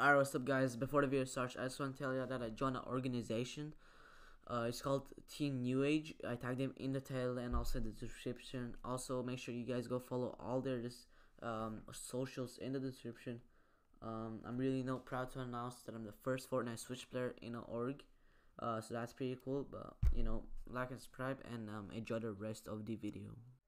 Alright, what's up guys? Before the video starts, I just want to tell you that I joined an organization. It's called Teen New Age. I tagged them in the title and also in the description. Also, make sure you guys go follow all their socials in the description. I'm really proud to announce that I'm the first Fortnite Switch player in an org. So that's pretty cool. But like and subscribe and enjoy the rest of the video.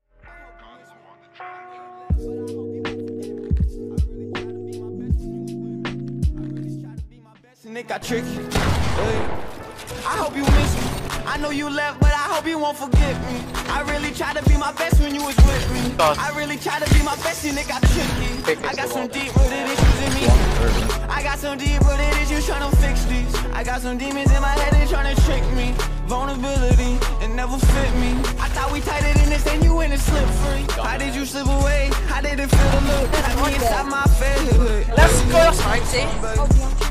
Nick, I trick you. I hope you miss me. I know you left, but I hope you won't forget me. I really tried to be my best when you was with me. I really tried to be my bestie, Nick, I trick you. I got some deep-rooted issues in me. I got some deep-rooted issues trying to fix these. I got some demons in my head, they trying to trick me. Vulnerability, it never fit me. I thought we tighter than this, then you went and slip free. How did you slip away? How did it feel to look at me inside my face? Let's go, Science.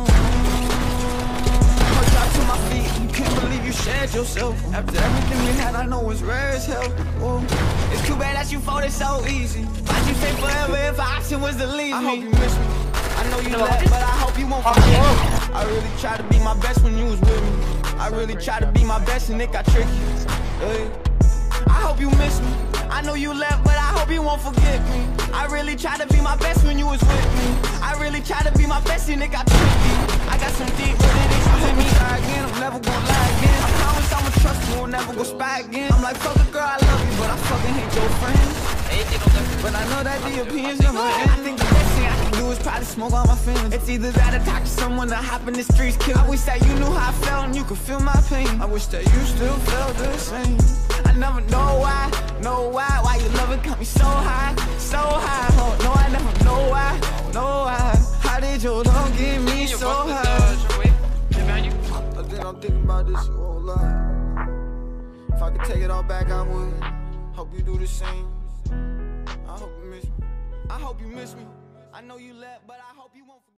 Can't believe you shared yourself. After everything we had, I know it's rare as hell. Ooh. It's too bad that you folded so easy. Why'd you stay forever if the option was to leave me? I hope you miss me. I know you left, but I hope you won't forget me. I really tried to be my best when you was with me. I really tried to be my best and Nick, I trick you. I hope you miss me. I know you left, but I hope you won't forget me. I really tried to be my best when you was with me. I really tried to be my best and Nick, I trick you. I got some deep-rooted issues in me. Again, I'm never gonna lie again. I promise I'ma trust you, we'll never go spy again. I'm like, fuck a girl, I love you, but I fucking hate your friends. But I know that the opinions never end. I think the best thing I can do is probably smoke all my feelings. It's either that or talk to someone that hop in the streets kill. I wish that you knew how I felt and you could feel my pain. I wish that you still felt the same. I never know why your loving got me so high, oh, no, I never know why, how did your love get me so high? I'm thinking about this a whole lot. If I could take it all back, I would. Hope you do the same. I hope you miss me. I hope you miss me. I know you left, but I hope you won't forget.